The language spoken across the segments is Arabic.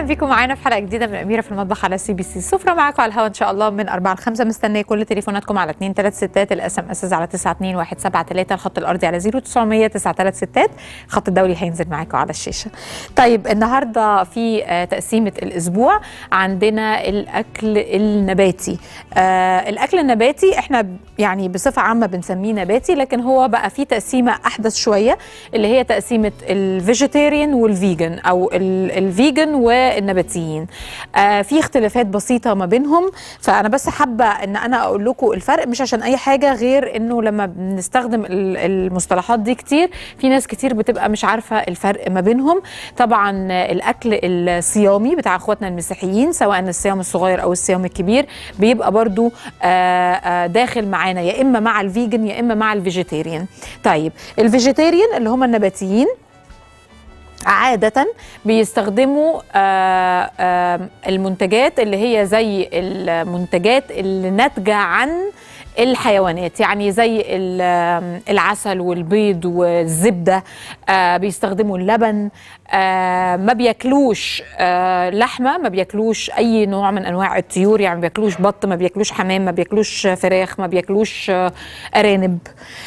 بيكم معانا في حلقه جديده من اميره في المطبخ على CBC. السفره معاكم على الهواء ان شاء الله من 4 ل 5. مستنيه كل تليفوناتكم على 236 SMS على 92173. الخط الارضي على 0900 936. الخط الدولي هينزل معاكم على الشاشه. طيب النهارده في تقسيمه الاسبوع عندنا الاكل النباتي. الاكل النباتي احنا يعني بصفه عامه بنسميه نباتي، لكن هو بقى فيه تقسيمه احدث شويه اللي هي تقسيمه الفيجيتيريان والفيجن او الفيجن والنباتيين. في اختلافات بسيطه ما بينهم، فانا بس حابه ان انا اقول لكم الفرق، مش عشان اي حاجه غير انه لما بنستخدم المصطلحات دي كتير في ناس كتير بتبقى مش عارفه الفرق ما بينهم. طبعا الاكل الصيامي بتاع اخواتنا المسيحيين سواء الصيام الصغير او الصيام الكبير بيبقى برضو داخل معانا يا اما مع الفيجن يا اما مع الفيجيتيريان. طيب الفيجيتيريان اللي هم النباتيين عادة بيستخدموا المنتجات اللي هي زي المنتجات اللي ناتجة عن الحيوانات، يعني زي العسل والبيض والزبدة. بيستخدموا اللبن. ما بياكلوش لحمة، ما بياكلوش أي نوع من أنواع الطيور، يعني ما بياكلوش بط، ما بياكلوش حمام، ما بياكلوش فراخ، ما بياكلوش أرانب.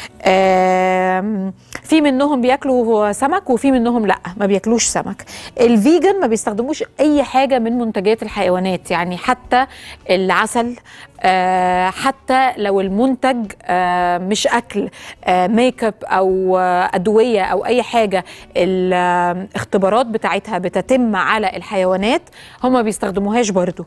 في منهم بياكلوا سمك وفي منهم لا ما بياكلوش سمك. الفيجن ما بيستخدموش أي حاجة من منتجات الحيوانات، يعني حتى العسل، حتى لو المنتج مش أكل، ميك اب أو أدوية أو أي حاجة الاختبارات بتاعتها بتتم على الحيوانات هم ما بيستخدموهاش برضو.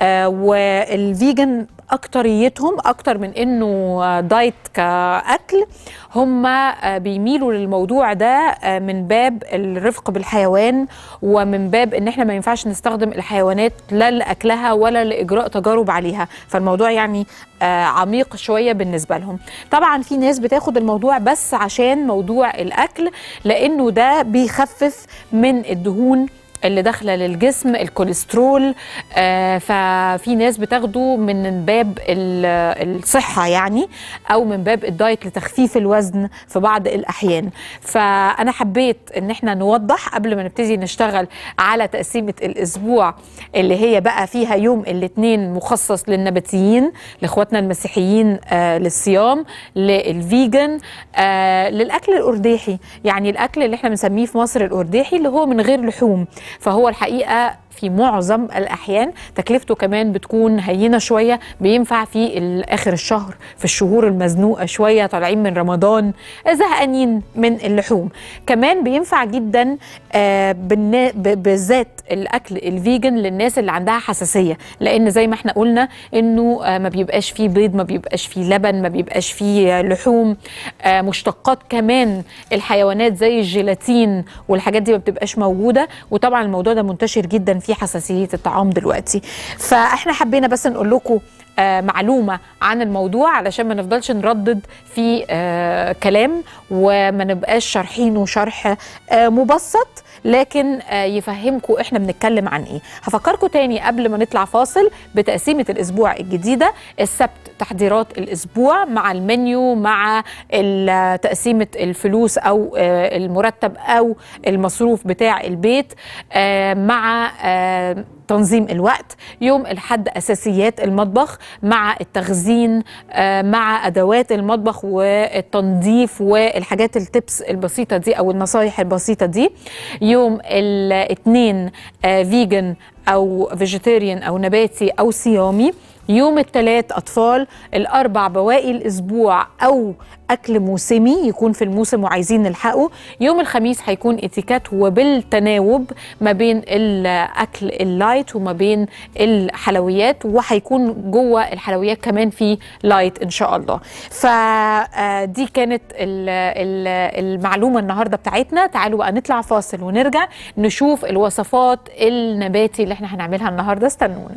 والفيجن أكتريتهم أكتر من إنه دايت كأكل، هم بيميلوا للموضوع ده من باب الرفق بالحيوان ومن باب إن إحنا ما ينفعش نستخدم الحيوانات لا لأكلها ولا لإجراء تجارب عليها. فالموضوع يعني عميق شوية بالنسبة لهم. طبعا في ناس بتاخد الموضوع بس عشان موضوع الأكل، لأنه ده بيخفف من الدهون اللي داخله للجسم، الكوليسترول. ففي ناس بتاخده من باب الصحه يعني، او من باب الدايت لتخفيف الوزن في بعض الاحيان. فانا حبيت ان احنا نوضح قبل ما نبتدي نشتغل على تقسيمه الاسبوع اللي هي بقى فيها يوم الاثنين مخصص للنباتيين، لاخواتنا المسيحيين للصيام، للفيجن، للاكل الارداحي، يعني الاكل اللي احنا بنسميه في مصر الارداحي اللي هو من غير لحوم. فهو الحقيقة في معظم الأحيان تكلفته كمان بتكون هينة شوية، بينفع في آخر الشهر في الشهور المزنوقة شوية، طالعين من رمضان زهقانين من اللحوم. كمان بينفع جدا بالذات الأكل الفيجن للناس اللي عندها حساسية، لأن زي ما احنا قلنا إنه ما بيبقاش فيه بيض، ما بيبقاش فيه لبن، ما بيبقاش فيه لحوم. مشتقات كمان الحيوانات زي الجيلاتين والحاجات دي ما بتبقاش موجودة، وطبعا الموضوع ده منتشر جدا في حساسية الطعام دلوقتي. فاحنا حبينا بس نقول لكم معلومة عن الموضوع علشان ما نفضلش نردد في كلام وما نبقاش شارحينه شرح مبسط، لكن يفهمكم احنا بنتكلم عن ايه. هفكركم تاني قبل ما نطلع فاصل بتقسيمة الاسبوع الجديدة. السبت تحضيرات الاسبوع مع المنيو، مع تقسيمة الفلوس او المرتب او المصروف بتاع البيت، مع تنظيم الوقت. يوم الحد أساسيات المطبخ مع التخزين، مع أدوات المطبخ والتنظيف والحاجات التبس البسيطة دي أو النصايح البسيطة دي. يوم الاثنين فيجن أو فيجيتيريان أو نباتي أو صيامي. يوم الثلاث أطفال. الأربع بواقي الأسبوع أو أكل موسمي يكون في الموسم وعايزين نلحقه. يوم الخميس هيكون اتيكات وبالتناوب ما بين الأكل اللايت وما بين الحلويات، وهيكون جوه الحلويات كمان في لايت إن شاء الله. فدي كانت المعلومة النهاردة بتاعتنا. تعالوا بقى نطلع فاصل ونرجع نشوف الوصفات النباتي اللي احنا هنعملها النهاردة. استنونا.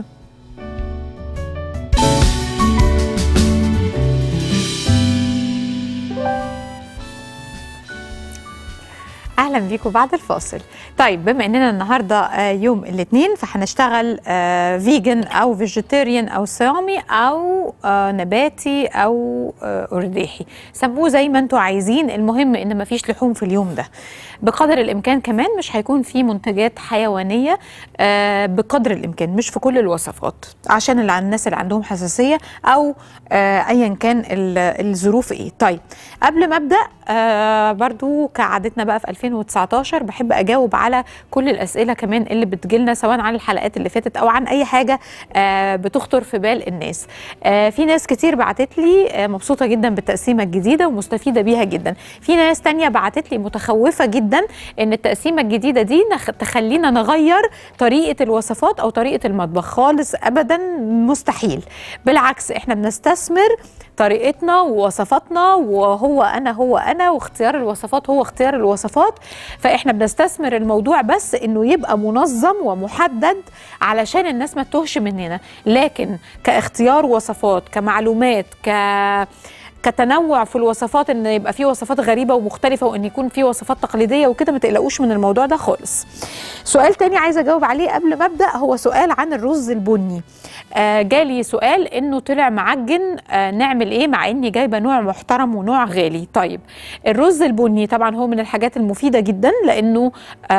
اهلا بيكم بعد الفاصل. طيب بما اننا النهارده يوم الاثنين فهنشتغل فيجن او فيجيتيريان او صيامي او نباتي او ارداحي، سموه زي ما انتم عايزين، المهم ان مفيش لحوم في اليوم ده. بقدر الامكان كمان مش هيكون في منتجات حيوانيه بقدر الامكان، مش في كل الوصفات عشان الناس اللي عندهم حساسيه او ايا كان الظروف ايه. طيب قبل ما ابدا برضو كعادتنا بقى في 2019 بحب اجاوب على كل الاسئله كمان اللي بتجيلنا سواء عن الحلقات اللي فاتت او عن اي حاجه بتخطر في بال الناس. في ناس كتير بعتت لي مبسوطه جدا بالتقسيمه الجديده ومستفيده بيها جدا، في ناس تانية بعتت لي متخوفه جدا ان التقسيمه الجديده دي تخلينا نغير طريقه الوصفات او طريقه المطبخ. خالص ابدا، مستحيل، بالعكس احنا بنستثمر طريقتنا ووصفاتنا، وهو انا واختيار الوصفات هو اختيار الوصفات، فاحنا بنستثمر الموضوع بس انه يبقى منظم ومحدد علشان الناس ما تتوهش مننا. لكن كاختيار وصفات، كمعلومات، كتنوع في الوصفات، ان يبقى في وصفات غريبه ومختلفه وان يكون في وصفات تقليديه وكده، ما تقلقوش من الموضوع ده خالص. سؤال تاني عايزه اجاوب عليه قبل ما ابدا هو سؤال عن الرز البني. جالي سؤال انه طلع معجن، نعمل ايه مع اني جايبه نوع محترم ونوع غالي؟ طيب الرز البني طبعا هو من الحاجات المفيده جدا لانه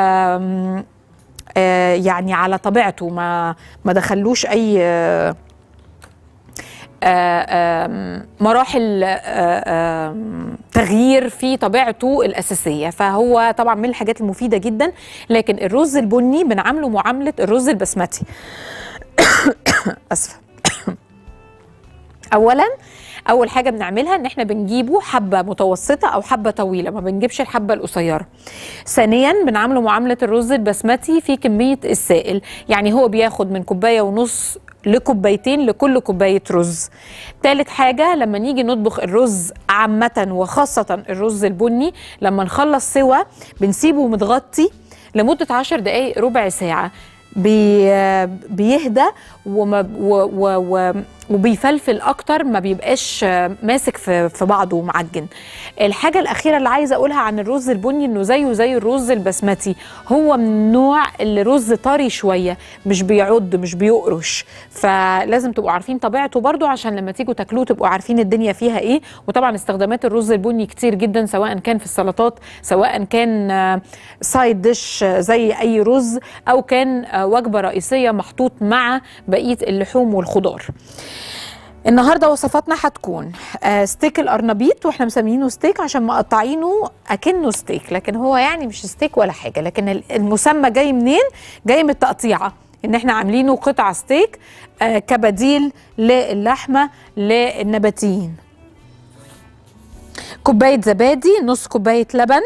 يعني على طبيعته ما دخلوش اي مراحل تغيير في طبيعته الأساسية، فهو طبعا من الحاجات المفيدة جدا. لكن الرز البني بنعامله معاملة الرز البسمتي. أسفة. أول حاجة بنعملها إن إحنا بنجيبه حبة متوسطة أو حبة طويلة، ما بنجيبش الحبة القصيرة. ثانياً بنعامله معاملة الرز البسمتي في كمية السائل، يعني هو بياخد من 1.5 كوباية لكوبايتين لكل كوباية رز. ثالث حاجة لما نيجي نطبخ الرز عامة وخاصة الرز البني، لما نخلص سوا بنسيبه متغطي لمدة 10 دقايق ربع ساعة، بيهدى وبيفلفل اكتر، ما بيبقاش ماسك في بعضه ومعجن. الحاجه الاخيره اللي عايزه اقولها عن الرز البني انه زيه زي الرز البسمتي، هو من نوع اللي رز طري شويه، مش بيعض مش بيقرش، فلازم تبقوا عارفين طبيعته برضو عشان لما تيجوا تاكلوه تبقوا عارفين الدنيا فيها ايه. وطبعا استخدامات الرز البني كتير جدا، سواء كان في السلطات، سواء كان سايد ديش زي اي رز، او كان وجبه رئيسيه محطوط مع بقيه اللحوم والخضار. النهارده وصفاتنا هتكون ستيك القرنبيط، واحنا مسمينه ستيك عشان مقطعينه اكنه ستيك، لكن هو يعني مش ستيك ولا حاجه، لكن المسمى جاي منين؟ جاي من التقطيعه، ان احنا عاملينه قطع ستيك كبديل للحمه للنباتيين. كوبايه زبادي، نص كوبايه لبن،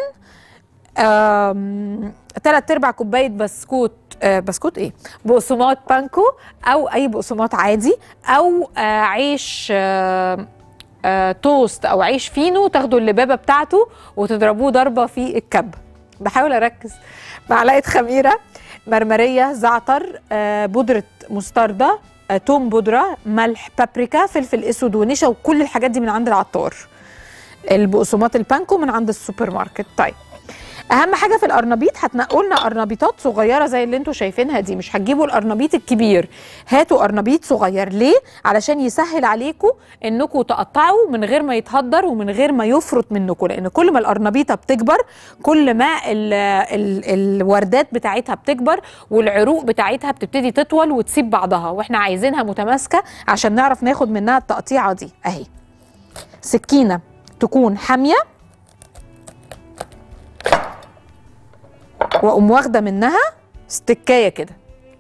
3/4 كوبايه بسكوت ايه؟ بقسماط بانكو او اي بقسماط عادي، او عيش توست او عيش فينو، تاخدوا اللبابه بتاعته وتضربوه ضربه في الكب. بحاول اركز. معلقه خميره، مرمريه، زعتر، بودره مستردة، توم بودره، ملح، بابريكا، فلفل اسود ونشا، وكل الحاجات دي من عند العطار. البقسماط البانكو من عند السوبر ماركت. طيب اهم حاجه في القرنبيط هتنقوا لنا قرنبيطات صغيره زي اللي انتوا شايفينها دي، مش هتجيبوا القرنبيط الكبير، هاتوا قرنبيط صغير. ليه؟ علشان يسهل عليكم انكم تقطعوا من غير ما يتهدر ومن غير ما يفرط منكم، لان كل ما القرنبيطه بتكبر كل ما الوردات بتاعتها بتكبر والعروق بتاعتها بتبتدي تطول وتسيب بعضها، واحنا عايزينها متماسكه عشان نعرف ناخد منها التقطيعه دي. اهي سكينه تكون حاميه، واقوم واخده منها استكايه كده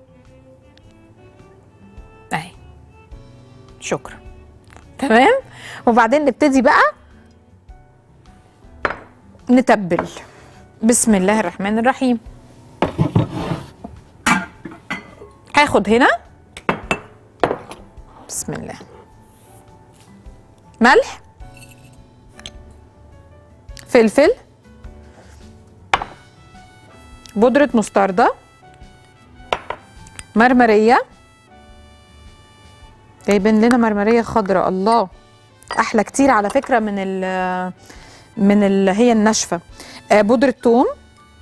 اهي. شكرا. تمام. وبعدين نبتدي بقى نتبل. بسم الله الرحمن الرحيم. هاخد هنا بسم الله ملح، فلفل، بودرة مستردة، مرمرية، جايبين لنا مرمرية خضراء، الله احلى كتير على فكرة من اللي هي الناشفة، بودرة ثوم،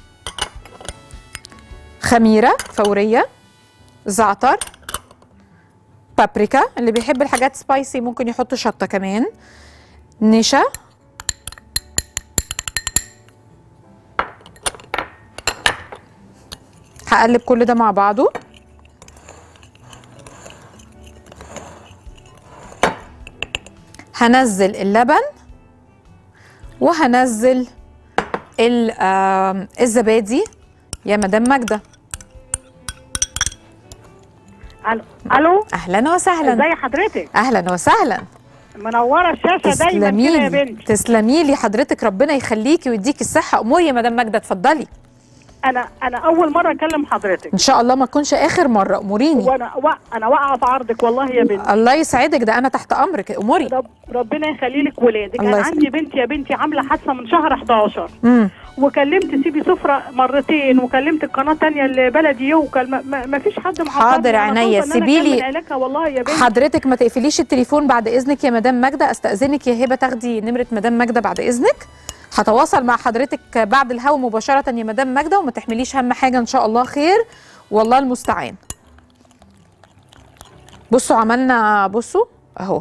خميره فوريه، زعتر، بابريكا، اللي بيحب الحاجات سبايسي ممكن يحط شطه كمان، نشا، هقلب كل ده مع بعضه. هنزل اللبن وهنزل الزبادي يا مدام ماجده. الو، اهلا وسهلا. ازي حضرتك؟ اهلا وسهلا، منوره الشاشه دايما كده يا بنتي. تسلمي لي حضرتك، ربنا يخليكي ويديكي الصحه. اموري يا مدام ماجده، اتفضلي. انا اول مره اكلم حضرتك، ان شاء الله ما تكونش اخر مره. اموريني. انا واقعه في عرضك والله يا بنتي. الله يسعدك، ده انا تحت امرك. اموري. ربنا يخلي لك ولادك. انا عندي بنتي يا بنتي عامله حادثه من شهر 11. وكلمت سيدي سفرة مرتين، وكلمت القناه الثانيه اللي بلدي يوكل، ما فيش حد محافظ. حاضر عينيا، سيبي لي والله يا بنتي. حضرتك ما تقفليش التليفون بعد اذنك يا مدام ماجده. استاذنك يا هبه تاخدي نمره مدام ماجده بعد اذنك. هتواصل مع حضرتك بعد الهوا مباشره يا مدام ماجده، وما تحمليش هم حاجه، ان شاء الله خير والله المستعان. بصوا عملنا، بصوا اهو،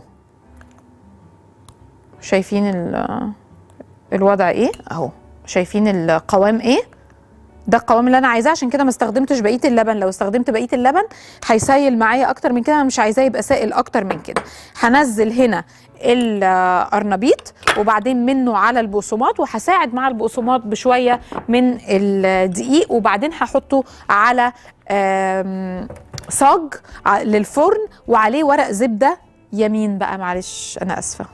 شايفين الوضع ايه اهو، شايفين القوام ايه؟ ده القوام اللي انا عايزاه، عشان كده ما استخدمتش بقيه اللبن. لو استخدمت بقيه اللبن هيسيل معايا اكتر من كده، انا مش عايزاه يبقى سائل اكتر من كده. هنزل هنا القرنبيط وبعدين منه على البقسماط، وهساعد مع البقسماط بشويه من الدقيق، وبعدين هحطه على صاج للفرن وعليه ورق زبده. يمين بقى، معلش انا اسفه،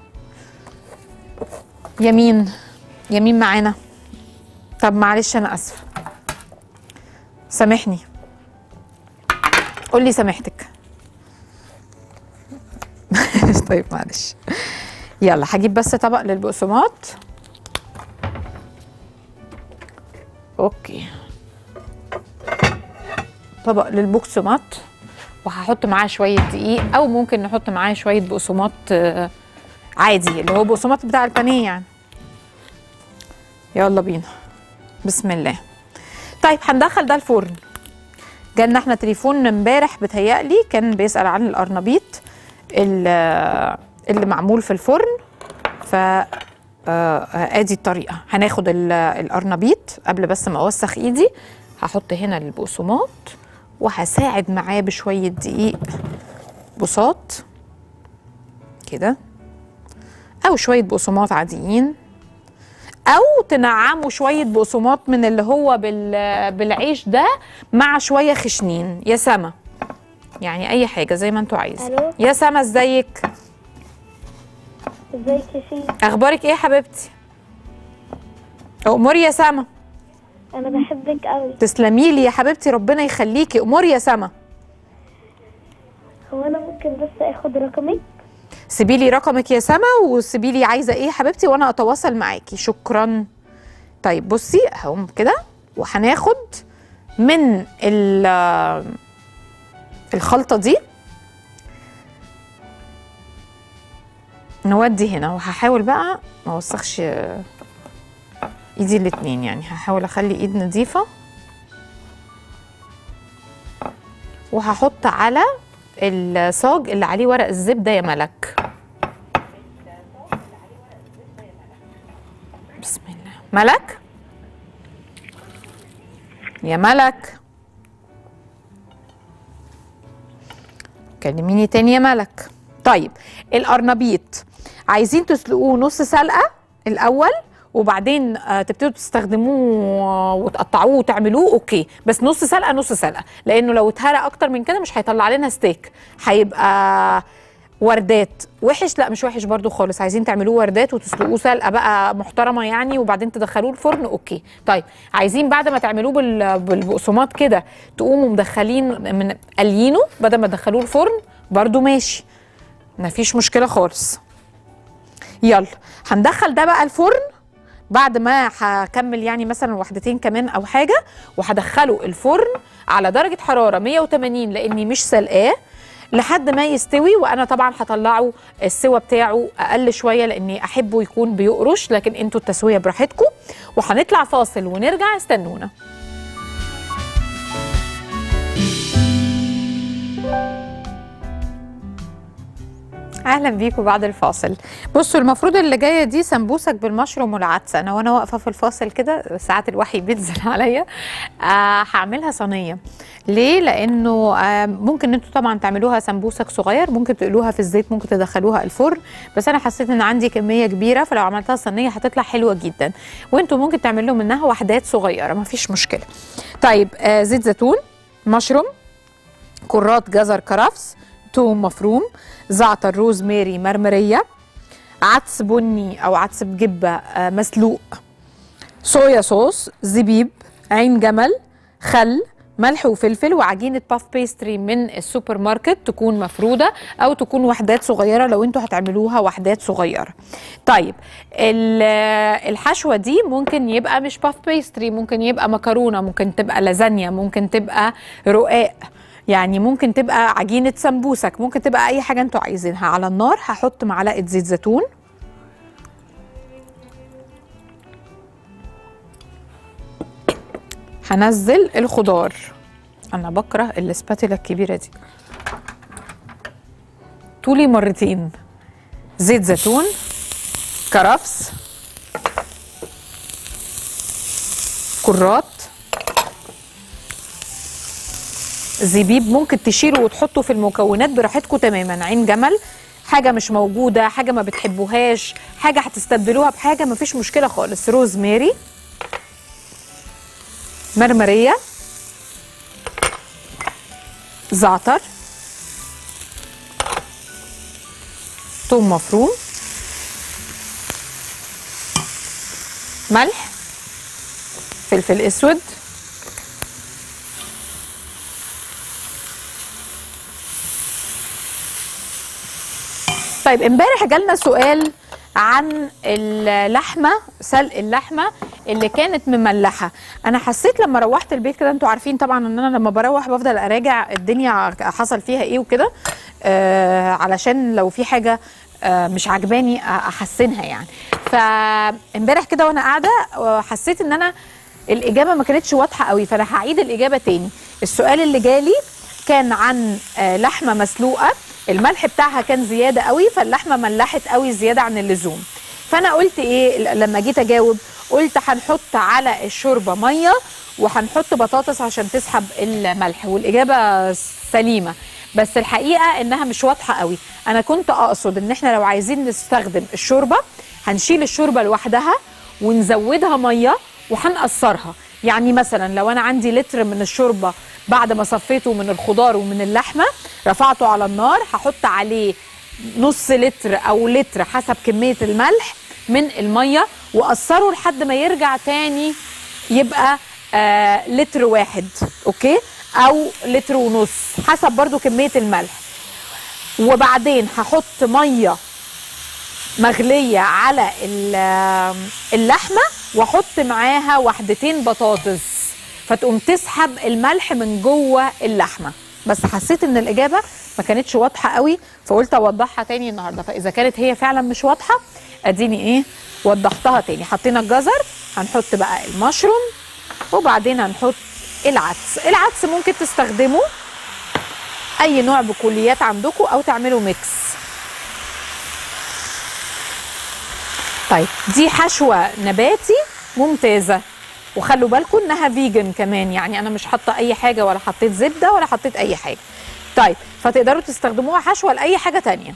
يمين معانا. طب معلش انا اسفه، سامحني، قولي سامحتك. طيب معلش، يلا هجيب بس طبق للبقسماط. اوكي، طبق للبقسماط، وهحط معاه شويه دقيق، او ممكن نحط معاه شويه بقسماط عادي، اللي هو بقسماط بتاع البانيه يعني. يلا بينا، بسم الله. طيب هندخل ده الفرن. جالنا احنا تليفون امبارح بتهيألي كان بيسأل عن القرنبيط اللي معمول في الفرن. ف ادي الطريقه. هناخد القرنبيط قبل بس ما اوسخ ايدي، هحط هنا البقسماط وهساعد معاه بشويه دقيق بساط كده، او شويه بقسماط عاديين، او تنعموا شويه بقسماط من اللي هو بالعيش ده مع شويه خشنين. يا سما، يعني اي حاجه زي ما انتوا عايزين. يا سما ازيك؟ ازيك يا شيخ؟ اخبارك ايه يا حبيبتي؟ اموري يا سما. انا بحبك قوي. تسلمي لي يا حبيبتي، ربنا يخليكي. اموري يا سما. هو انا ممكن بس اخد رقمك؟ سيبي لي رقمك يا سما، وسيبي لي عايزه ايه يا حبيبتي وانا اتواصل معاكي. شكرا. طيب بصي اهو كده، وهناخد من الخلطه دي نودي هنا، وهحاول بقى ما اوسخش ايدي الاتنين، يعني هحاول اخلي ايد نظيفه، وهحط على الصاج اللي عليه ورق الزبده يا ملك. بسم الله. ملك، يا ملك، كلميني تاني يا ملك. طيب القرنبيط عايزين تسلقوه نص سلقه الاول، وبعدين تبتدوا تستخدموه وتقطعوه وتعملوه اوكي، بس نص سلقه نص سلقه، لانه لو اتهرق اكتر من كده مش هيطلع لنا ستيك، هيبقى وردات. وحش؟ لا مش وحش برضو خالص. عايزين تعملوه وردات وتسلقوه سلقه بقى محترمه يعني، وبعدين تدخلوه الفرن اوكي. طيب عايزين بعد ما تعملوه بالبقسماط كده تقوموا مدخلين من قليينه بدل ما تدخلوه الفرن برضو ماشي، مفيش مشكله خالص. يلا هندخل ده بقى الفرن بعد ما هكمل يعني مثلا وحدتين كمان او حاجه، وهدخله الفرن على درجه حراره 180 لاني مش سلقاه لحد ما يستوي. وانا طبعا هطلعه السوا بتاعه اقل شويه لاني احبه يكون بيقرش، لكن انتوا التسويه براحتكم. وهنطلع فاصل ونرجع، استنونا. اهلا بيكم بعد الفاصل. بصوا المفروض اللي جايه دي سمبوسك بالمشروم والعدس. انا وانا واقفه في الفاصل كده ساعات الوحي بينزل عليا هعملها صينيه. ليه؟ لانه ممكن انتوا طبعا تعملوها سمبوسك صغير، ممكن تقلوها في الزيت، ممكن تدخلوها الفرن، بس انا حسيت ان عندي كميه كبيره فلو عملتها صينيه هتطلع حلوه جدا. وانتوا ممكن تعملوا منها وحدات صغيره مفيش مشكله. طيب زيت زيتون، مشروم، كرات جزر كرفس، توم مفروم، زعتر، روزماري، مرمريه، عدس بني او عدس بجبه مسلوق، صويا صوص، زبيب، عين جمل، خل، ملح وفلفل، وعجينه باف بيستري من السوبر ماركت تكون مفروده او تكون وحدات صغيره لو انتوا هتعملوها وحدات صغيره. طيب الحشوه دي ممكن يبقى مش باف بيستري، ممكن يبقى مكرونه، ممكن تبقى لازانيا، ممكن تبقى رقاق، يعني ممكن تبقى عجينه سمبوسك، ممكن تبقى اي حاجه انتوا عايزينها. على النار هحط معلقه زيت زيتون، هنزل الخضار. انا بكره الاسباتيلا الكبيره دي، طولي مرتين. زيت زيتون، كرفس، كرات، زبيب، ممكن تشيلوا وتحطوا في المكونات براحتكم تماما. عين جمل، حاجه مش موجوده، حاجه ما بتحبوهاش، حاجه هتستبدلوها بحاجه، مفيش مشكله خالص. روزماري، مرمريه، زعتر، ثوم مفروم، ملح، فلفل اسود، طيب امبارح جالنا سؤال عن اللحمه، سلق اللحمه اللي كانت مملحه. انا حسيت لما روحت البيت كده، انتوا عارفين طبعا ان انا لما بروح بفضل اراجع الدنيا حصل فيها ايه وكده، علشان لو في حاجه مش عجباني احسنها يعني. فامبارح كده وانا قاعده حسيت ان انا الاجابه ما كانتش واضحه قوي، فانا هعيد الاجابه تاني. السؤال اللي جالي كان عن لحمه مسلوقه، الملح بتاعها كان زياده قوي، فاللحمه ملحت قوي زياده عن اللزوم. فانا قلت ايه لما جيت اجاوب؟ قلت هنحط على الشوربه ميه وهنحط بطاطس عشان تسحب الملح، والاجابه سليمه، بس الحقيقه انها مش واضحه قوي. انا كنت اقصد ان احنا لو عايزين نستخدم الشوربه هنشيل الشوربه لوحدها ونزودها ميه وهنقصرها. يعني مثلا لو انا عندي لتر من الشوربه بعد ما صفيته من الخضار ومن اللحمه، رفعته على النار، هحط عليه نص لتر او لتر حسب كميه الملح من الميه واقصره لحد ما يرجع تاني يبقى لتر واحد، اوكي، او لتر ونص حسب برضو كميه الملح. وبعدين هحط ميه مغليه على اللحمه واحط معاها وحدتين بطاطس فتقوم تسحب الملح من جوه اللحمه. بس حسيت ان الاجابه ما كانتش واضحه قوي، فقلت اوضحها تاني النهارده. فاذا كانت هي فعلا مش واضحه اديني ايه وضحتها تاني. حطينا الجزر، هنحط بقى المشروم، وبعدين هنحط العدس. العدس ممكن تستخدموا اي نوع بكليات عندكم او تعملوا ميكس. طيب دي حشوه نباتي ممتازه، وخلوا بالكم انها فيجن كمان، يعني انا مش حاطه اي حاجه ولا حطيت زبده ولا حطيت اي حاجه. طيب فتقدروا تستخدموها حشوه لاي حاجه تانية.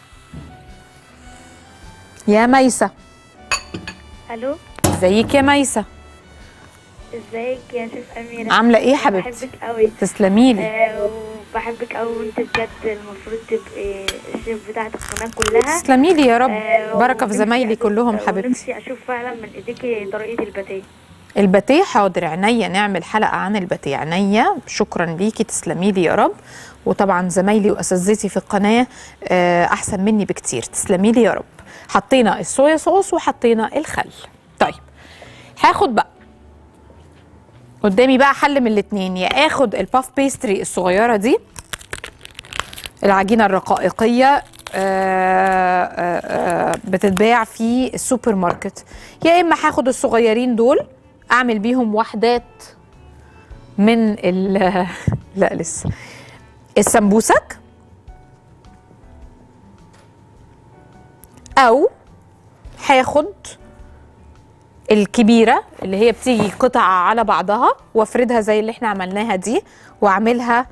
يا ميسه. الو، ازيك يا ميسه؟ ازيك يا شيف اميره؟ عامله ايه حبيبتي؟ بحبك قوي. تسلمي لي. وبحبك قوي، وانت بجد المفروض تبقي الشيف بتاعت القناه كلها. تسلمي لي يا رب. بركه في زمايلي كلهم حبيبتي. ونفسي اشوف فعلا من ايديكي طريقه الباتيه. الباتيه حاضر، عينيا، نعمل حلقه عن الباتيه، عينيا. شكرا ليكي، تسلمي لي يا رب. وطبعا زمايلي واساتذتي في القناه احسن مني بكتير، تسلمي لي يا رب. حطينا الصويا صوص وحطينا الخل. طيب هاخد بقى قدامي بقى حل من الاتنين، يا اخد الباف بيستري الصغيره دي، العجينه الرقائقيه بتتباع في السوبر ماركت، يا اما هاخد الصغيرين دول اعمل بيهم وحدات من لا لسه السمبوسك، او هاخد الكبيره اللي هي بتيجي قطع على بعضها وافردها زي اللي احنا عملناها دي، واعملها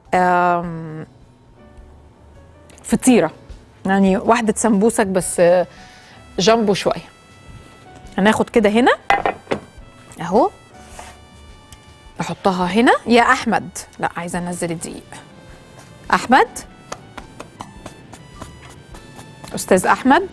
فطيره، يعني واحده سمبوسك بس جامبو شويه. هناخد كده هنا اهو، احطها هنا. يا احمد، لا عايزه انزل الدقيق. احمد، استاذ احمد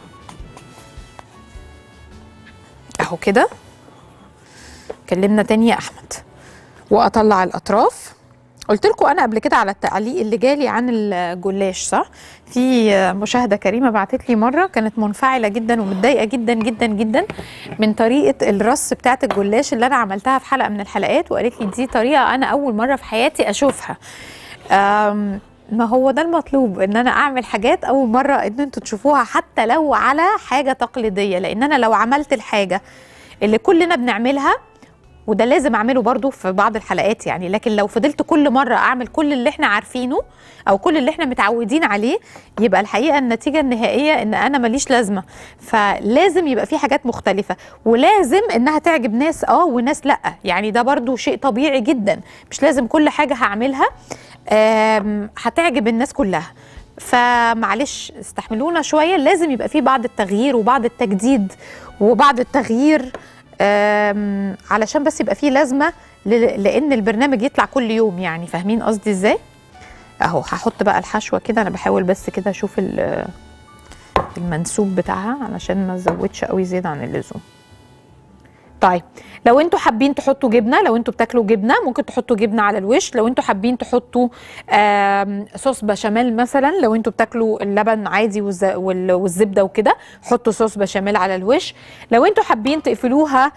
اهو كده. كلمنا تاني يا احمد. واطلع الاطراف. قلت لكم انا قبل كده على التعليق اللي جالي عن الجلاش، صح؟ في مشاهده كريمه بعتت لي مره كانت منفعله جدا ومتضايقه جدا جدا جدا من طريقه الرص بتاعه الجلاش اللي انا عملتها في حلقه من الحلقات، وقالت لي دي طريقه انا اول مره في حياتي اشوفها. ما هو ده المطلوب، ان انا اعمل حاجات اول مره ان انتوا تشوفوها حتى لو على حاجه تقليديه، لان انا لو عملت الحاجه اللي كلنا بنعملها، وده لازم اعمله برضو في بعض الحلقات يعني، لكن لو فضلت كل مره اعمل كل اللي احنا عارفينه او كل اللي احنا متعودين عليه، يبقى الحقيقه النتيجه النهائيه ان انا ماليش لازمه. فلازم يبقى في حاجات مختلفه، ولازم انها تعجب ناس وناس لا، يعني ده برضو شيء طبيعي جدا. مش لازم كل حاجه هعملها هتعجب الناس كلها، فمعلش استحملونا شويه. لازم يبقى في بعض التغيير وبعض التجديد وبعض التغيير علشان بس يبقى فيه لازمه، لان البرنامج يطلع كل يوم، يعني فاهمين قصدي ازاي؟ اهو هحط بقى الحشوه كده. انا بحاول بس كده اشوف المنسوب بتاعها علشان ما ازودش قوي زياده عن اللزوم. طيب لو انتوا حابين تحطوا جبنه، لو انتوا بتاكلوا جبنه ممكن تحطوا جبنه على الوش. لو انتوا حابين تحطوا صوص بشاميل مثلا، لو انتوا بتاكلوا اللبن عادي والزبده وكده، حطوا صوص بشاميل على الوش. لو انتوا حابين تقفلوها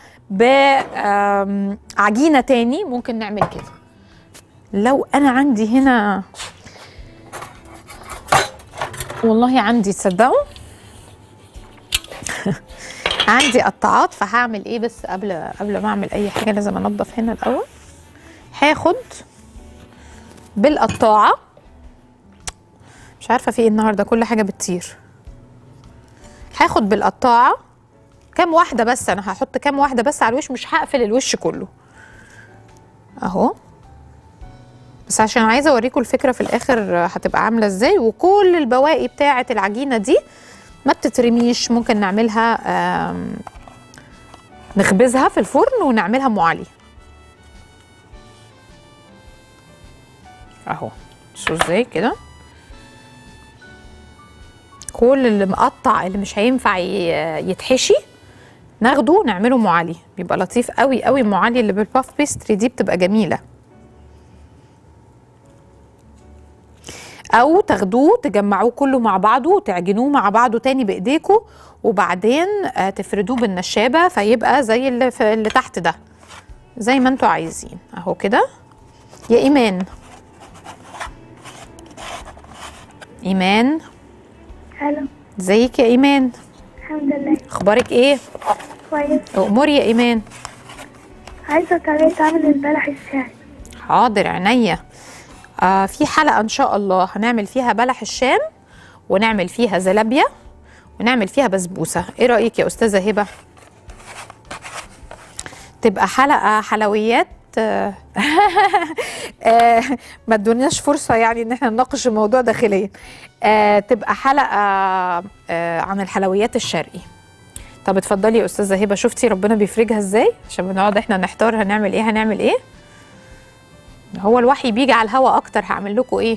بعجينه تاني ممكن نعمل كده. لو انا عندي هنا والله عندي، تصدقوا عندي قطاعات، فهعمل ايه بس قبل ما اعمل اي حاجه لازم انضف هنا الاول. هاخد بالقطاعه، مش عارفه في ايه النهارده كل حاجه بتطير. هاخد بالقطاعه كام واحده بس، انا هحط كام واحده بس على الوش، مش هقفل الوش كله اهو، بس عشان عايزه اوريكم الفكره في الاخر هتبقى عامله ازاي. وكل البواقي بتاعه العجينه دي ما بتترميش، ممكن نعملها نخبزها في الفرن ونعملها ام علي اهو. شو ازاي كده، كل اللي مقطع اللي مش هينفع يتحشي ناخده نعمله ام علي، بيبقى لطيف قوي قوي. ام علي اللي بالباف بيستري دي بتبقى جميله. او تاخدوه تجمعوه كله مع بعضه وتعجنوه مع بعضه تاني بايديكم، وبعدين تفردوه بالنشابه فيبقى زي اللي تحت ده، زي ما انتوا عايزين اهو كده. يا ايمان، ايمان الو، ازيك يا ايمان؟ الحمد لله. اخبارك ايه؟ كويس. اموري يا ايمان. عايزه طريقه عمل البلح الشامي. حاضر عينيا. في حلقه ان شاء الله هنعمل فيها بلح الشام، ونعمل فيها زلابيه، ونعمل فيها بسبوسه. ايه رايك يا استاذه هبه؟ تبقى حلقه حلويات. ما ادوناش فرصه يعني ان احنا نناقش الموضوع داخليا. تبقى حلقه عن الحلويات الشرقي. طب اتفضلي يا استاذه هبه. شفتي ربنا بيفرجها ازاي؟ عشان بنقعد احنا نحتار هنعمل ايه هنعمل ايه. هو الوحي بيجي على الهوا اكتر. هعمل لكم ايه؟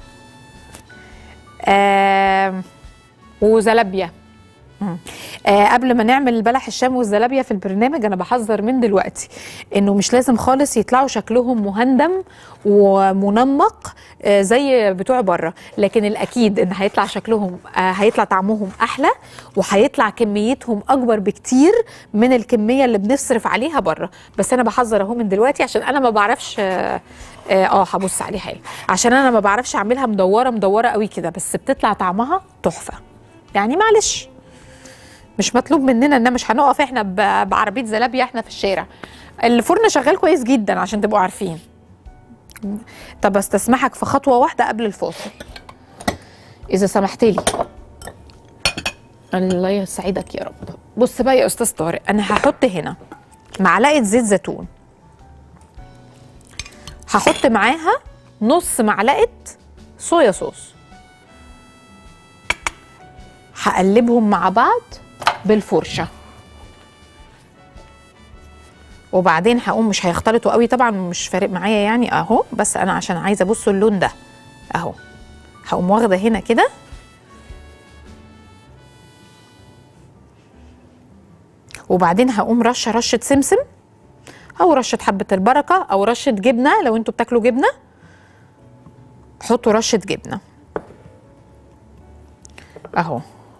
وزلابيه. قبل ما نعمل البلح الشام والزلابيه في البرنامج، انا بحذر من دلوقتي انه مش لازم خالص يطلعوا شكلهم مهندم ومنمق زي بتوع بره، لكن الاكيد ان هيطلع شكلهم هيطلع طعمهم احلى، وهيطلع كميتهم اكبر بكتير من الكميه اللي بنصرف عليها بره. بس انا بحذر اهو من دلوقتي عشان انا ما بعرفش. هبص عليه حاجه، عشان انا ما بعرفش اعملها مدوره قوي كده، بس بتطلع طعمها تحفه. يعني معلش، مش مطلوب مننا ان مش هنقف احنا بعربيه زلابيه احنا في الشارع. الفرن شغال كويس جدا عشان تبقوا عارفين. طب استسمحك في خطوه واحده قبل الفاصل اذا سمحت لي. الله يسعدك يا رب. بص بقى يا استاذ طارق، انا هحط هنا معلقه زيت زيتون، هحط معاها نص معلقه صويا صوص، هقلبهم مع بعض بالفرشه، وبعدين هقوم، مش هيختلطوا قوي طبعا، مش فارق معايا يعني اهو، بس انا عشان عايزه ابصوا اللون ده اهو، هقوم واخده هنا كده وبعدين هقوم رشه سمسم او رشه حبه البركه او رشه جبنه، لو انتوا بتاكلوا جبنه حطوا رشه جبنه اهو.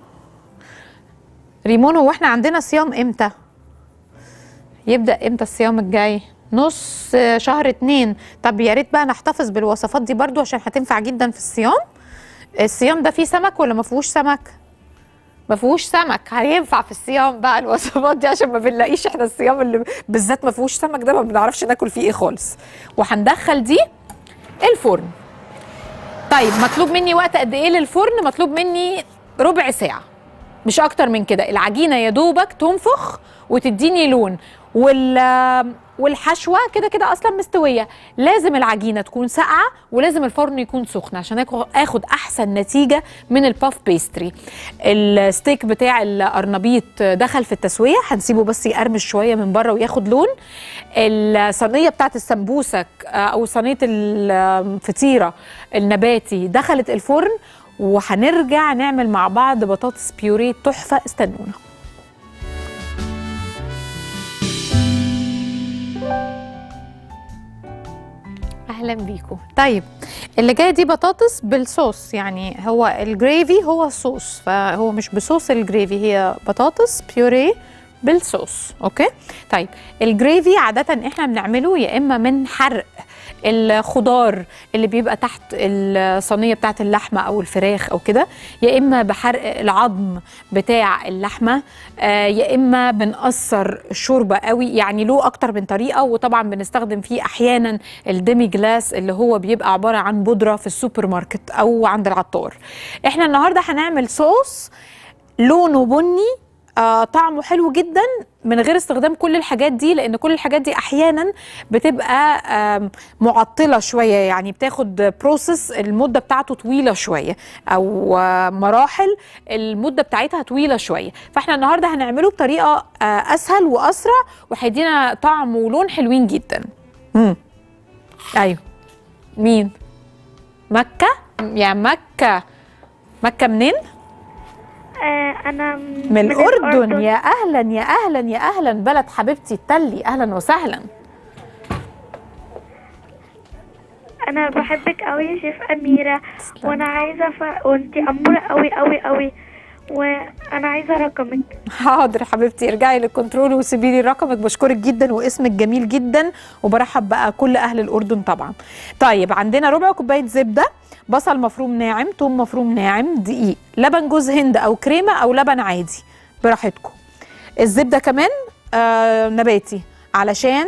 ريمون، هو احنا عندنا صيام امتى؟ يبدأ امتى الصيام الجاي؟ نص شهر 2. طب يا ريت بقى نحتفظ بالوصفات دي برضو عشان هتنفع جدا في الصيام. الصيام ده فيه سمك ولا ما فيهوش سمك؟ ما فيهوش سمك، هينفع في الصيام بقى الوصفات دي عشان ما بنلاقيش احنا الصيام اللي بالذات ما فيهوش سمك ده ما بنعرفش ناكل فيه ايه خالص. وهندخل دي الفرن. طيب مطلوب مني وقت قد ايه للفرن؟ مطلوب مني ربع ساعة مش اكتر من كده. العجينة يا دوبك تنفخ وتديني لون، والحشوه كده كده اصلا مستويه. لازم العجينه تكون ساقعه ولازم الفرن يكون سخن عشان اخد احسن نتيجه من الباف بيستري. الستيك بتاع القرنبيط دخل في التسويه، هنسيبه بس يقرمش شويه من بره وياخد لون. الصينيه بتاعت السمبوسك او صينيه الفطيره النباتي دخلت الفرن، وهنرجع نعمل مع بعض بطاطس بيوريه تحفه. استنونا. اهلا بيكم. طيب اللي جايه دي بطاطس بالصوص، يعني هو الجريفي هو الصوص، فهو مش بصوص الجريفي، هي بطاطس بيوريه بالصوص. اوكي. طيب الجريفي عاده احنا بنعمله يا اما من حرق الخضار اللي بيبقى تحت الصينيه بتاعت اللحمه او الفراخ او كده، يا اما بحرق العظم بتاع اللحمه، يا اما بنقصر الشوربه قوي، يعني له اكتر من طريقه. وطبعا بنستخدم فيه احيانا الديمي جلاس اللي هو بيبقى عباره عن بودره في السوبر ماركت او عند العطار. احنا النهارده هنعمل صوص لونه بني، طعمه حلو جدا من غير استخدام كل الحاجات دي، لان كل الحاجات دي احيانا بتبقى معطله شويه، يعني بتاخد بروسيس المده بتاعته طويله شويه، او مراحل المده بتاعتها طويله شويه. فاحنا النهارده هنعمله بطريقه اسهل واسرع وهيدينا طعم ولون حلوين جدا. ايوه. مين؟ مكه؟ يا مكه. مكه منين؟ أنا من الأردن. يا أهلا يا أهلا يا أهلا، بلد حبيبتي التلي، أهلا وسهلا. أنا بحبك قوي يا شيف أميرة، وأنا عايزة وأنتي أمورة قوي قوي قوي، وأنا عايزة رقمك. حاضر حبيبتي، ارجعي للكنترول وسيبي لي رقمك. بشكرك جدا واسمك جميل جدا، وبرحب بقى كل أهل الأردن طبعا. طيب عندنا ربع كوباية زبدة، بصل مفروم ناعم، ثوم مفروم ناعم، دقيق، لبن جوز هند او كريمه او لبن عادي براحتكم. الزبده كمان نباتي علشان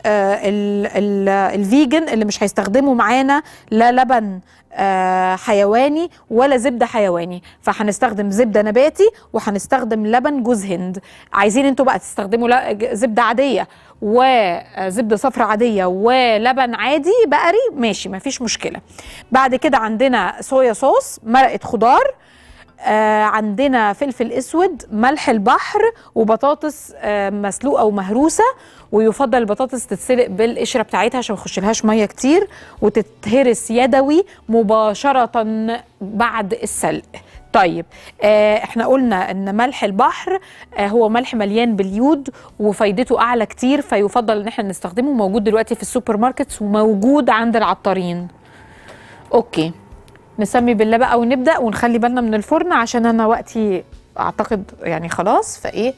الفيجن اللي مش هيستخدموا معانا لا لبن حيواني ولا زبده حيواني، فهنستخدم زبده نباتي وهنستخدم لبن جوز هند. عايزين انتوا بقى تستخدموا زبده عاديه وزبده صفرا عاديه ولبن عادي بقري، ماشي مفيش مشكله. بعد كده عندنا صويا صوص، مرقه خضار، عندنا فلفل اسود، ملح البحر، وبطاطس مسلوقه ومهروسه، ويفضل البطاطس تتسلق بالقشره بتاعتها عشان ما يخشلهاش ميه كتير، وتتهرس يدوي مباشره بعد السلق. طيب احنا قلنا ان ملح البحر هو ملح مليان باليود وفايدته اعلى كتير، فيفضل ان احنا نستخدمه. موجود دلوقتي في السوبر ماركتس وموجود عند العطارين. اوكي، نسمي بالله بقى ونبدأ، ونخلي بالنا من الفرن عشان انا وقتي اعتقد يعني خلاص، فايه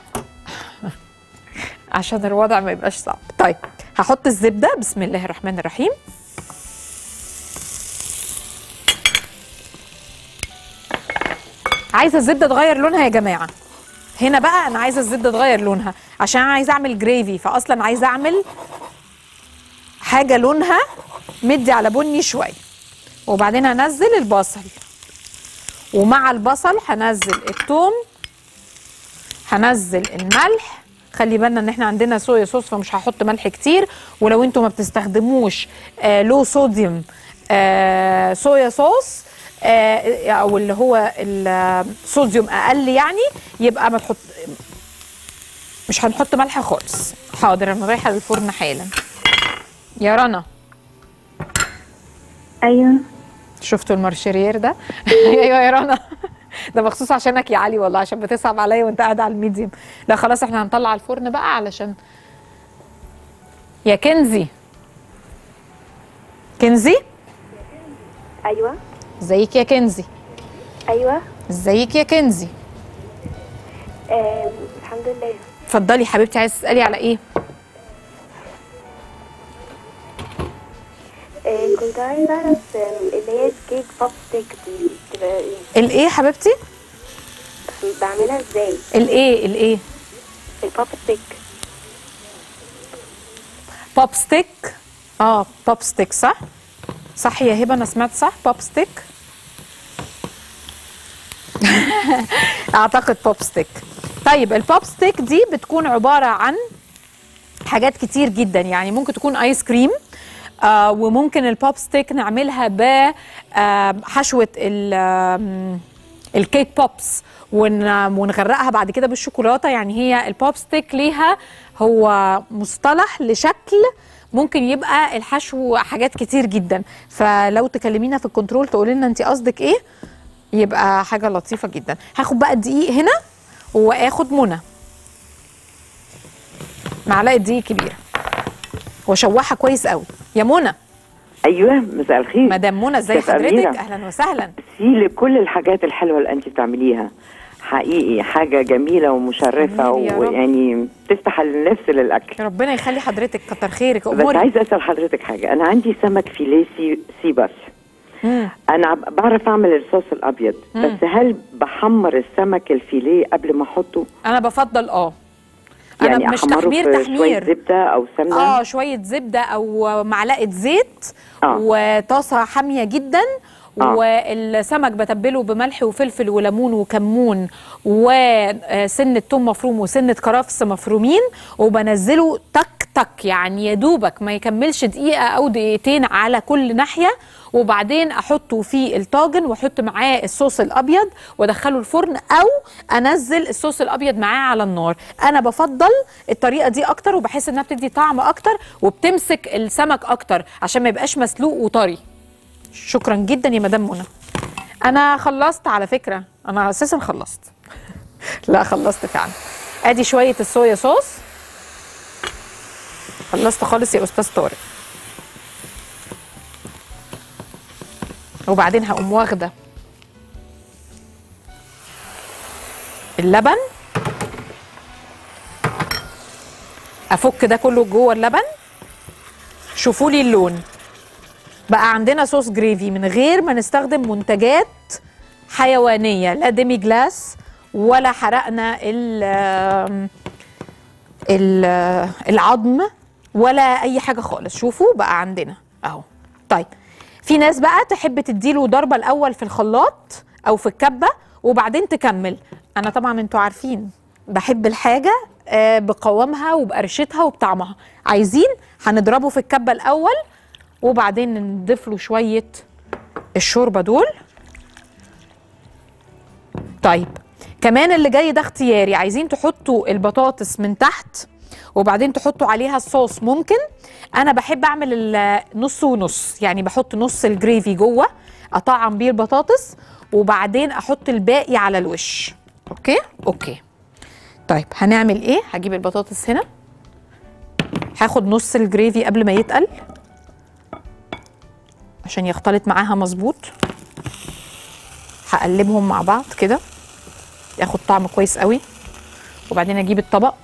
عشان الوضع ما يبقاش صعب. طيب هحط الزبدة، بسم الله الرحمن الرحيم. عايزة الزبدة تغير لونها يا جماعة. هنا بقى انا عايزة الزبدة تغير لونها عشان انا عايزة اعمل جريفي، فاصلا عايزة اعمل حاجة لونها مدي على بني شوية. وبعدين هنزل البصل ومع البصل هنزل الثوم، هنزل الملح. خلي بالنا ان احنا عندنا صويا صوص فمش هحط ملح كتير، ولو انتوا ما بتستخدموش لو صوديوم صويا صوص او اللي هو الصوديوم اقل يعني، يبقى ما تحط، مش هنحط ملح خالص. حاضر انا رايحه للفرن حالا. يا رنا. ايوه شفتوا المارشرير ده؟ ايوه يا رنا. ده مخصوص عشانك يا علي والله، عشان بتصعب عليا وانت قاعده على الميديم. لا خلاص احنا هنطلع الفرن بقى علشان يا كنزي. كنزي؟ ايوه ازيك يا كنزي؟ ايوه ازيك يا كنزي؟ الحمد لله. اتفضلي حبيبتي، عايزه تسالي على ايه؟ كنت عايزه اعرف اللي هي الكيك بوب ستيك دي بتبقى ايه؟ الايه حبيبتي؟ بعملها ازاي؟ الايه؟ البوب ستيك. بوب ستيك؟ بوب ستيك صح؟ صح يا هبه، انا سمعت صح؟ بوب ستيك؟ اعتقد بوب ستيك. طيب البوب ستيك دي بتكون عباره عن حاجات كتير جدا، يعني ممكن تكون ايس كريم، وممكن البوب ستيك نعملها بحشوه الكيك بوبس ونغرقها بعد كده بالشوكولاته. يعني هي البوب ستيك ليها هو مصطلح لشكل ممكن يبقى الحشو حاجات كتير جدا، فلو تكلمينا في الكنترول تقولي لنا انت قصدك ايه يبقى حاجه لطيفه جدا. هاخد بقى الدقيق هنا واخد منى معلقه دقيق كبيره واشوحها كويس قوي. يا منى. ايوه مساء الخير مدام منى، ازي حضرتك؟ اهلا وسهلا. سي لكل الحاجات الحلوه اللي انت بتعمليها، حقيقي حاجه جميله ومشرفه ويعني تفتح النفس للاكل. ربنا يخلي حضرتك، كتر خيرك. بس عايزه اسال حضرتك حاجه، انا عندي سمك فيليه سي باس. انا بعرف اعمل الصوص الابيض، بس هل بحمر السمك الفيليه قبل ما احطه؟ انا بفضل يعني انا مش تحمير شويه زبده او سمنه، شويه زبده او معلقه زيت وطاسه حاميه جدا، والسمك بتبله بملح وفلفل وليمون وكمون وسنه ثوم مفروم وسنه كرفس مفرومين، وبنزله تك تك، يعني يا دوبك ما يكملش دقيقه او دقيقتين على كل ناحيه، وبعدين احطه في الطاجن واحط معاه الصوص الابيض وادخله الفرن، او انزل الصوص الابيض معاه على النار. انا بفضل الطريقه دي اكتر، وبحس انها بتدي طعم اكتر وبتمسك السمك اكتر عشان ما يبقاش مسلوق وطري. شكرا جدا يا مدام منى. انا خلصت على فكره، انا اساسا خلصت. لا خلصت فعلا. ادي شويه الصويا صوص، خلصت خالص يا استاذ طارق. وبعدين هقوم واخده اللبن، افك ده كله جوه اللبن. شوفوا لي اللون بقى، عندنا صوص جريفي من غير ما نستخدم منتجات حيوانيه، لا ديمي جلاس ولا حرقنا العظم ولا اي حاجه خالص. شوفوا بقى عندنا اهو. طيب في ناس بقى تحب تديله ضربه الاول في الخلاط او في الكبه وبعدين تكمل. انا طبعا انتوا عارفين بحب الحاجه بقوامها وبقرشتها وبطعمها. عايزين هنضربه في الكبه الاول وبعدين نضيف له شويه الشوربه دول. طيب كمان اللي جاي ده اختياري، عايزين تحطوا البطاطس من تحت وبعدين تحطوا عليها الصوص ممكن. انا بحب اعمل نص ونص، يعني بحط نص الجريفي جوه اطعم بيه البطاطس وبعدين احط الباقي على الوش. اوكي. طيب هنعمل ايه؟ هجيب البطاطس هنا، هاخد نص الجريفي قبل ما يتقل عشان يختلط معاها مظبوط. هقلبهم مع بعض كده ياخد طعم كويس قوي، وبعدين اجيب الطبق.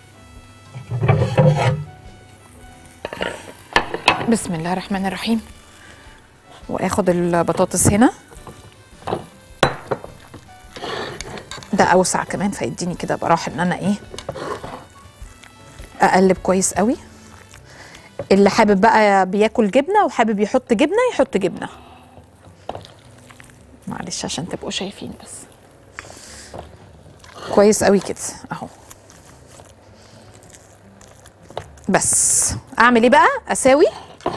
بسم الله الرحمن الرحيم. واخد البطاطس هنا، ده اوسع كمان فيديني كده براحه ان انا اقلب كويس قوي. اللي حابب بقى بياكل جبنه وحابب يحط جبنه يحط جبنه. معلش عشان تبقوا شايفين بس كويس قوي كده اهو. بس اعمل ايه بقى؟ اساوي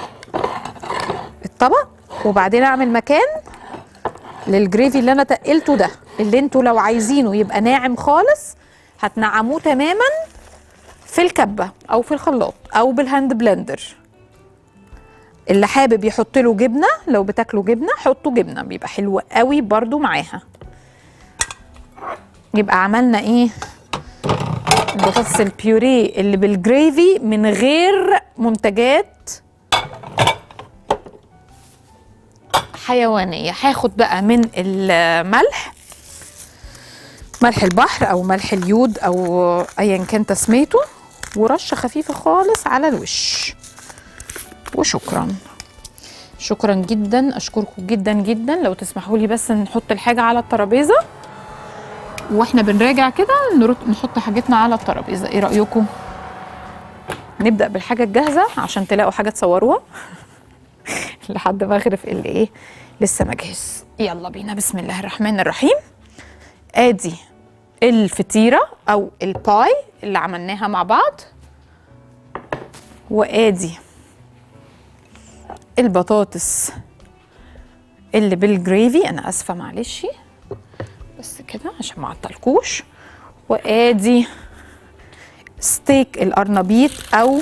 الطبق وبعدين اعمل مكان للجريفي اللي انا تقلته ده، اللي انتوا لو عايزينه يبقى ناعم خالص هتنعموه تماما في الكبه او في الخلاط او بالهاند بلندر. اللي حابب يحط له جبنه، لو بتاكلوا جبنه حطوا جبنه بيبقى حلو قوي برضو معاها. يبقى عملنا ايه؟ البطاطس البيوريه اللي بالجريفي من غير منتجات حيوانيه. هاخد بقى من الملح، ملح البحر او ملح اليود او ايا كان تسميته، ورشه خفيفه خالص على الوش وشكرا. شكرا جدا، اشكركم جدا جدا. لو تسمحوا لي بس نحط الحاجه على الترابيزه واحنا بنراجع كده نحط حاجتنا على الترابيزه. ايه رايكم؟ نبدا بالحاجه الجاهزه عشان تلاقوا حاجه تصوروها لحد ما اغرف اللي ايه لسه ما جهز. يلا بينا، بسم الله الرحمن الرحيم. ادي الفطيره او الباي اللي عملناها مع بعض، وادي البطاطس اللي بالجريفي. انا اسفه معلش بس كده عشان ما اعطلكوش. وادي ستيك القرنبيط او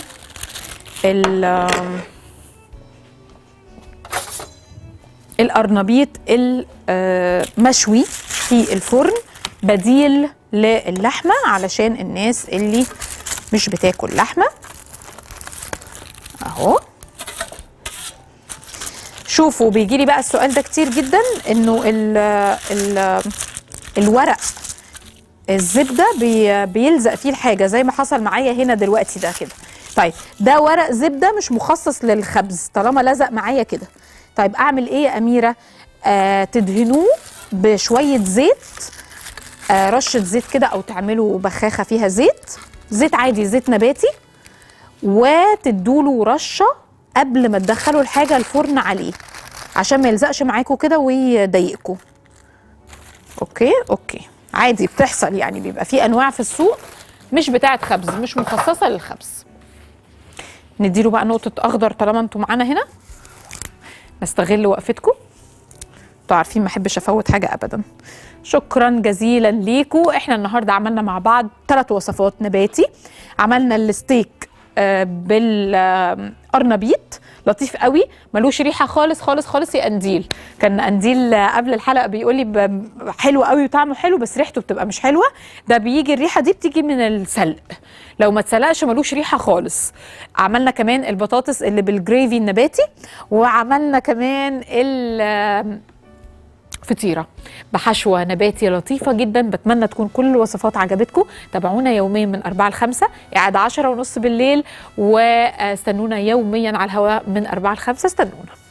القرنبيط المشوي في الفرن بديل للحمه علشان الناس اللي مش بتاكل لحمه اهو. شوفوا بيجي لي بقى السؤال ده كتير جدا، انه الورق الزبده بيلزق فيه الحاجه زي ما حصل معايا هنا دلوقتي ده كده. طيب ده ورق زبده مش مخصص للخبز طالما لزق معايا كده. طيب اعمل ايه يا اميره؟ تدهنوه بشويه زيت، رشه زيت كده، او تعملوا بخاخه فيها زيت عادي، زيت نباتي، وتدوله رشه قبل ما تدخلوا الحاجه الفرن عليه عشان ما يلزقش معاكم كده ويضايقكم. اوكي عادي بتحصل، يعني بيبقى في انواع في السوق مش بتاعه خبز، مش مخصصه للخبز. نديله بقى نقطه اخضر طالما انتوا معانا هنا، نستغل وقفتكم. انتوا عارفين ما احبش افوت حاجه ابدا. شكرا جزيلا ليكم. احنا النهارده عملنا مع بعض 3 وصفات نباتي. عملنا الستيك بالقرنبيط لطيف قوي، ملوش ريحه خالص خالص خالص يا قنديل. كان قنديل قبل الحلقه بيقول لي حلو قوي وطعمه حلو بس ريحته بتبقى مش حلوه. ده بيجي الريحه دي بتيجي من السلق، لو ما اتسلقش ملوش ريحه خالص. عملنا كمان البطاطس اللي بالجريفي النباتي، وعملنا كمان فطيرة بحشوة نباتي لطيفة جدا. بتمنى تكون كل الوصفات عجبتكم. تابعونا يوميا من 4 ل 5، إعادة 10:30 بالليل، واستنونا يوميا على الهواء من 4 ل 5. استنونا.